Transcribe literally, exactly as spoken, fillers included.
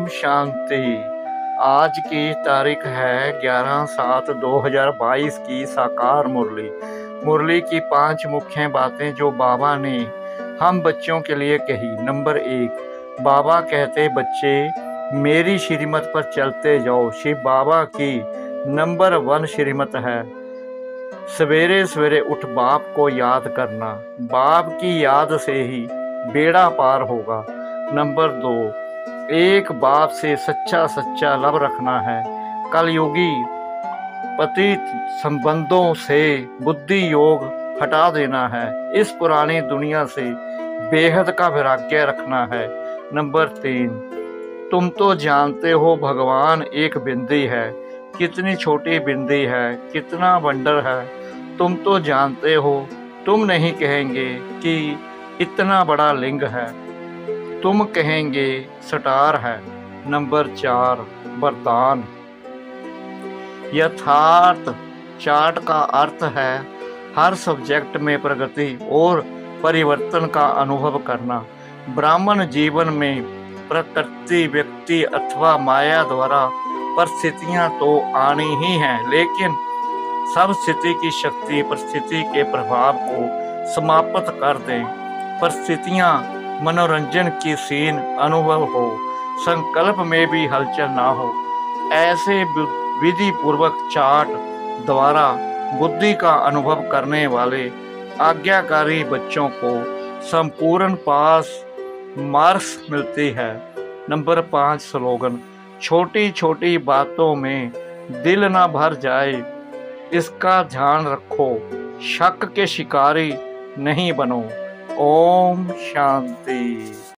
ओम शांति। आज की तारीख है ग्यारह सात दो हज़ार बाईस की साकार मुरली। मुरली की पांच मुख्य बातें जो बाबा ने हम बच्चों के लिए कही। नंबर एक, बाबा कहते बच्चे मेरी श्रीमत पर चलते जाओ। शिव बाबा की नंबर वन श्रीमत है सवेरे सवेरे उठ बाप को याद करना। बाप की याद से ही बेड़ा पार होगा। नंबर दो, एक बाप से सच्चा सच्चा लव रखना है। कलयुगी पतित संबंधों से बुद्धि योग हटा देना है। इस पुरानी दुनिया से बेहद का वैराग्य रखना है। नंबर तीन, तुम तो जानते हो भगवान एक बिंदी है। कितनी छोटी बिंदी है, कितना वंडर है, तुम तो जानते हो। तुम नहीं कहेंगे कि इतना बड़ा लिंग है, तुम कहेंगे स्टार है। नंबर चार, वरदान। यथार्थ चार्ट का अर्थ है हर सब्जेक्ट में प्रगति और परिवर्तन का अनुभव करना। ब्राह्मण जीवन में प्रकृति, व्यक्ति अथवा माया द्वारा परिस्थितियां तो आनी ही हैं, लेकिन सब स्थिति की शक्ति परिस्थिति के प्रभाव को समाप्त कर दें। परिस्थितियां मनोरंजन की सीन अनुभव हो, संकल्प में भी हलचल ना हो। ऐसे विधि पूर्वक चार्ट द्वारा बुद्धि का अनुभव करने वाले आज्ञाकारी बच्चों को संपूर्ण पास मार्क्स मिलती है। नंबर पाँच स्लोगन। छोटी छोटी बातों में दिल ना भर जाए, इसका ध्यान रखो। शक के शिकारी नहीं बनो। ओम शांति।